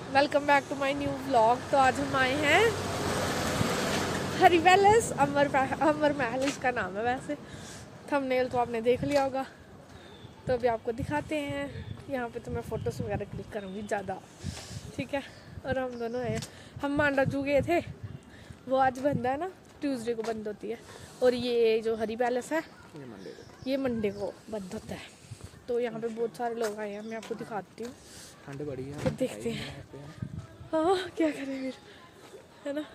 Welcome back to my new vlog. तो आज हम आए हैं हरी पैलेस, अमर महल इसका नाम है। वैसे थंबनेल तो आपने देख लिया होगा, तो अभी आपको दिखाते हैं। यहाँ पे तो मैं फ़ोटोज़ वगैरह क्लिक करूँगी ज़्यादा, ठीक है। और हम दोनों आए, हम मांडा जू गए थे, वो आज बंद है ना, ट्यूसडे को बंद होती है। और ये जो हरी पैलेस है ये मंडे को बंद होता है। तो यहाँ पे बहुत सारे लोग आए हैं, मैं आपको दिखाती हूँ। ठंड बड़ी है, फिर देखते हैं। हाँ क्या करें फिर, है ना।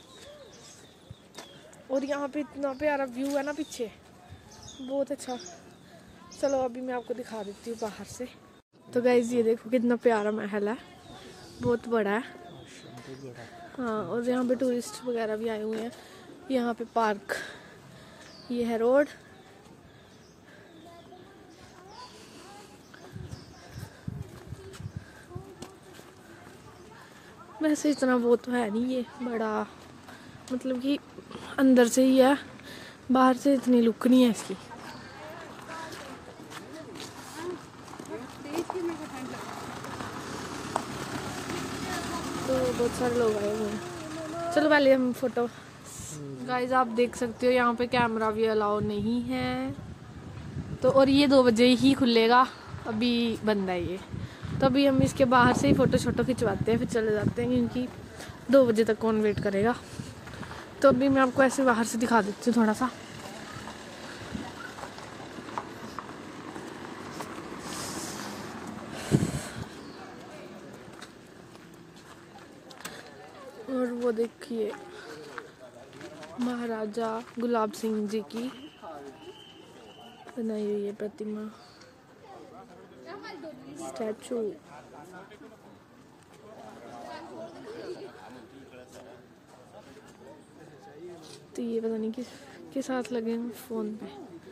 और यहाँ पे इतना प्यारा व्यू है ना पीछे, बहुत अच्छा। चलो अभी मैं आपको दिखा देती हूँ बाहर से। तो गाइस ये देखो कितना प्यारा महल है, बहुत बड़ा है। हाँ, और यहाँ पे टूरिस्ट वगैरह भी आए हुए हैं। यहाँ पे पार्क, ये है रोड। वैसे इतना वो तो है नहीं, ये बड़ा मतलब कि अंदर से ही है, बाहर से इतनी लुक नहीं है इसकी। तो बहुत सारे लोग आए हुए हैं। चलो पहले हम फोटो। गाइस आप देख सकते हो यहाँ पे कैमरा भी अलाउ नहीं है। तो और ये 2 बजे ही खुलेगा, अभी बंद है ये। तो अभी हम इसके बाहर से ही फ़ोटो खिंचवाते हैं, फिर चले जाते हैं, क्योंकि 2 बजे तक कौन वेट करेगा। तो अभी मैं आपको ऐसे बाहर से दिखा देती हूँ थोड़ा सा। और वो देखिए महाराजा गुलाब सिंह जी की बनाई हुई है प्रतिमा, स्टैचू। तो ये पता नहीं किसके साथ लगे हैं फोन पे।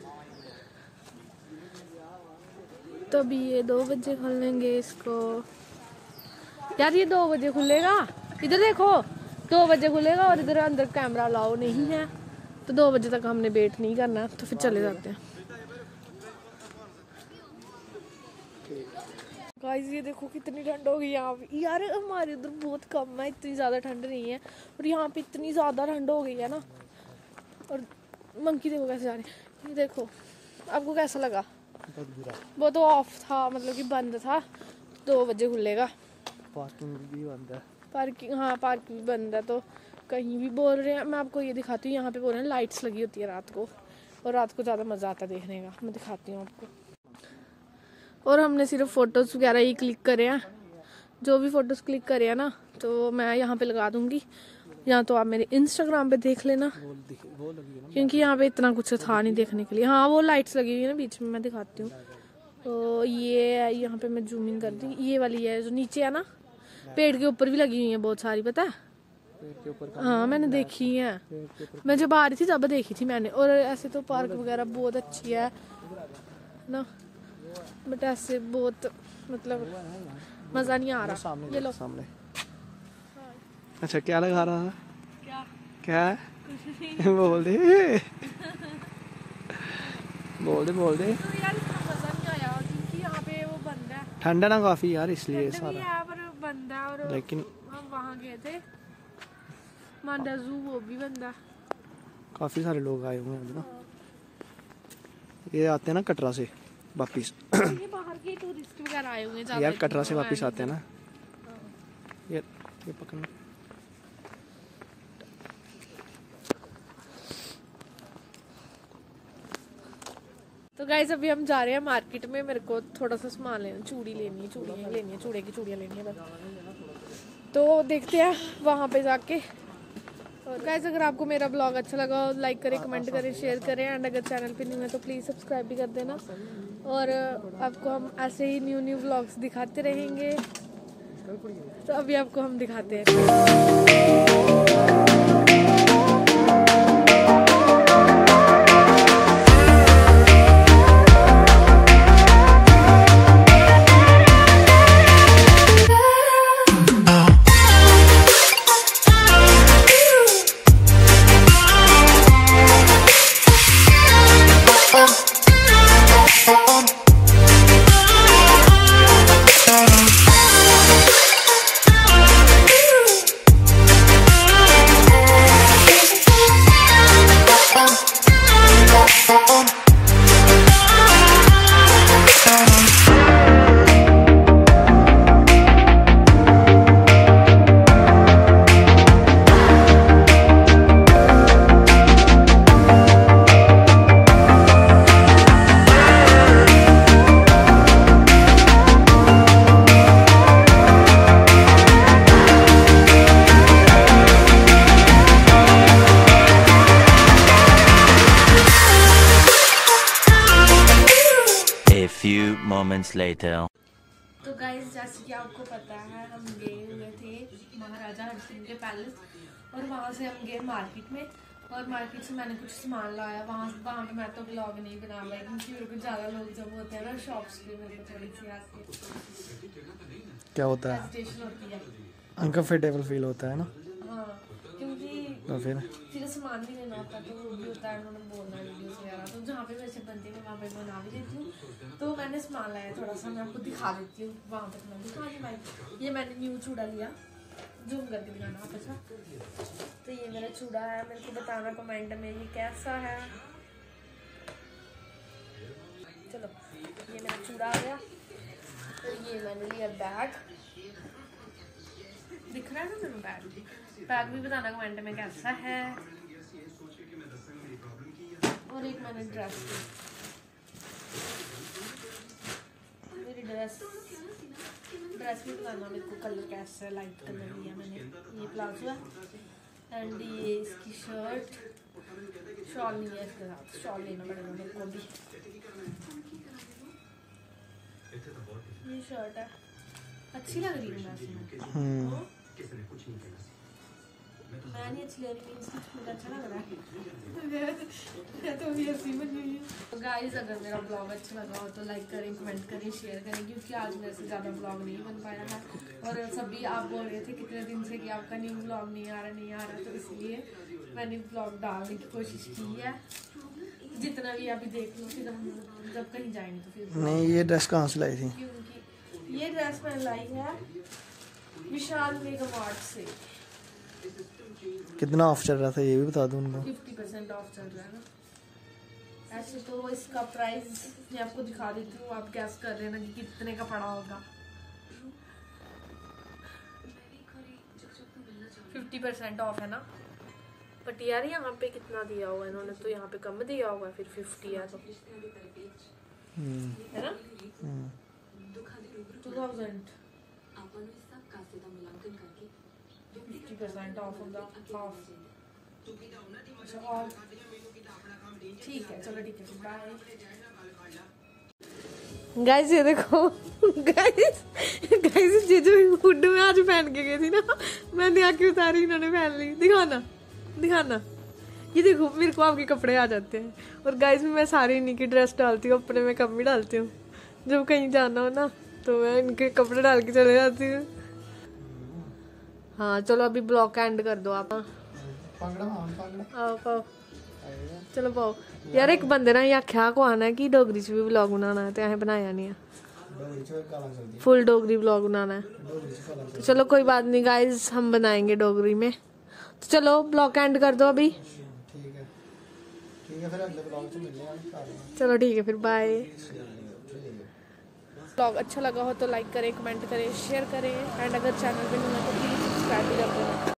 तो अभी ये 2 बजे खोलेंगे इसको। यार ये 2 बजे खुलेगा, इधर देखो 2 बजे खुलेगा, और इधर अंदर कैमरा अलाउ नहीं है। तो 2 बजे तक हमने वेट नहीं करना, तो फिर चले जाते हैं। गाइस ये देखो कितनी ठंड हो गई यहाँ पे। यार हमारे उधर बहुत कम है, इतनी ज़्यादा ठंड नहीं है, और यहाँ पे इतनी ज़्यादा ठंड हो गई है ना। और मंकी देखो कैसे जा रही है, ये देखो। आपको कैसा लगा? वो तो ऑफ था, मतलब कि बंद था। 2 बजे खुलेगा। पार्किंग भी बंद है। पार्किंग, हाँ पार्किंग भी बंद है। तो कहीं भी बोल रहे हैं, मैं आपको ये दिखाती हूँ। यहाँ पे बोल रहे हैं लाइट्स लगी होती है रात को, और रात को ज़्यादा मज़ा आता है देखने का। मैं दिखाती हूँ आपको। और हमने सिर्फ फ़ोटोज़ वगैरह ही क्लिक करे हैं, जो भी फ़ोटोज़ क्लिक करे हैं ना, तो मैं यहाँ पे लगा दूँगी, या तो आप मेरे इंस्टाग्राम पे देख लेना, क्योंकि यहाँ पे इतना कुछ था नहीं देखने के लिए। हाँ वो लाइट्स लगी हुई है ना बीच में, मैं दिखाती हूँ। तो ये यहाँ पे मैं जूमिंग कर दी, ये वाली है जो नीचे है ना, पेड़ के ऊपर भी लगी हुई है बहुत सारी, पता है। हाँ मैंने देखी है, मैं जब आ रही थी तब देखी थी मैंने। और ऐसे तो पार्क वगैरह बहुत अच्छी है ना, बट ऐसे बहुत मतलब मज़ा नहीं आ रहा। ये लो सामने। अच्छा क्या लगा रहा है? क्या है? बोल दे बोल दे बोल दे। तो यार इतना मज़ा नहीं आया, क्योंकि यहाँ पे वो बंद है। ठंड है ना काफी यार, इसलिए ठंड भी सारा है पर बंद है। और लेकिन हम वहाँ गए थे मांडा जू, वो भी बंद है। काफी सारे लोग आए हुए हैं ना, ये आते हैं ना कटरा से वापिस। ये बाहर के टूरिस्ट वगैरह आए हुए हैं यार कटरा से वापिस आते हैं ना। ये पकड़ना। तो गाइस अभी हम जा रहे हैं मार्केट में। मेरे को थोड़ा सा सामान लेना, चूड़ी लेनी है, चूड़ियाँ लेनी है, चूड़े की चूड़ियाँ लेनी है बस। तो देखते हैं वहाँ पे जाके। और गाइस अगर आपको मेरा ब्लॉग अच्छा लगा, लाइक करें, कमेंट करें, शेयर करें, एंड अगर चैनल पे न्यू है तो प्लीज़ सब्सक्राइब भी कर देना। और आपको हम ऐसे ही न्यू व्लॉग्स दिखाते रहेंगे। तो अभी आपको हम दिखाते हैं। moments later. तो गाइस जैसे कि आपको पता है हम गए हुए थे महाराजा हरि सिंह के पैलेस और वहाँ से हम गए मार्केट में और मार्केट से मैंने कुछ सामान लाया। वहाँ पे मैं तो ब्लॉग नहीं बना पाई क्योंकि मेरे को ज़्यादा लोग जब होते हैं ना शॉप्स पे मेरे को थोड़ी सी आती क्या होता है, हेजिटेशन होती है, अनकंफर्टेबल फील होता है ना। हाँ क्योंकि तो फिर सामान भी लेना होता है तो वो भी होता है, उन्होंने बोलना है वीडियोस वगैरह, तो जहाँ पे वैसे बनती है मैं वहाँ पे बना भी देती हूँ। तो मैंने सामान लाया थोड़ा सा, मैं आपको दिखा देती हूँ वहाँ पे। मैं दिखा दी भाई, ये मैंने न्यू चूड़ा लिया, जूम करके दिखाना आप। अच्छा तो ये मेरा चूड़ा है, मेरे को बताना कमेंट में ये कैसा है। चलो ये मेरा चूड़ा आ गया। तो ये मैंने लिया बैग, दिख रहा है ना मेरा बैग भी बताना कमेंट में कैसा है। और एक मैंने ड्रेस ली, मेरी ड्रेस भी बताना मेरे को कलर कैसा है, लाइट कलर लिया मैंने। ये प्लाजो है एंड ये इसकी शर्ट, शॉल नहीं है इसके साथ, शॉल लेना पड़ेगा मेरे को भी। ये शर्ट है, अच्छी लग रही है मैं नहीं अच्छी लग रही, मुझे अच्छा लग रहा है तो भी ऐसी बनी हुई है। तो गाइस अगर मेरा ब्लॉग अच्छा लगा हो तो लाइक करें, कमेंट करें, शेयर करें, क्योंकि आज मेरे से ज़्यादा ब्लॉग नहीं बन पाया है। और सभी आप बोल रहे थे कितने दिन से कि आपका न्यू ब्लॉग नहीं आ रहा, तो इसलिए मैंने ब्लॉग डालने की कोशिश की है। जितना भी अभी देख लो, फिर हम जब कहीं जाएंगे तो फिर। नहीं, ये ड्रेस कहाँ से लाई थी? क्योंकि ये ड्रेस मैंने लाई है विशाल मेगा मार्ट से। कितना ऑफ चल रहा था ये भी बता दूं उनको। 50% ऑफ चल रहा है ना। ऐसे तो इसका प्राइस मैं आपको दिखा देती हूँ, आप गैस कर लेना कि कितने का पड़ा होगा। 50% ऑफ है ना, बट यार यहाँ पे कितना दिया हुआ है इन्होंने, तो यहाँ पे कम दिया हुआ है, फिर 50 है तो है ना 2000 50% ऑफ होगा ऑफ। अच्छा ऑफ ठीक है, चलो ठीक है, बाय गाइस। ये देखो गाइस ये जो हुड में आज पहन के गई थी ना, मैंने आके उतारी, इन्होंने पहन ली। दिखाना ये देखो, मेरे को आपके कपड़े आ जाते हैं। और गाइस मैं सारी इन्हीं की ड्रेस डालती हूँ, अपने में कम ही डालती हूँ। जब कहीं जाना हो ना तो मैं इनके कपड़े डाल के चले जाती हूँ। हाँ चलो अभी ब्लॉग का एंड कर दो आप। आओ पाओ, चलो पाओ यार। एक बंदे ना ये आख्या को आना है कि डोगरी च भी ब्लॉग बनाना है, तो असें बनाया नहीं है, फुल डोगरी ब्लॉग बनाना है। तो चलो कोई बात नहीं गाइज, हम बनाएंगे डोगरी में। तो चलो ब्लॉग का एंड कर दो अभी। ठीक है फिर अगले ब्लॉग में मिलेंगे। चलो ठीक है फिर बाय। ब्लॉग अच्छा लगा हो तो लाइक करें, कमेंट करें, शेयर करें, एंड अगर चैनल पे नहीं हो तो प्लीज़ सब्सक्राइब भी कर देना।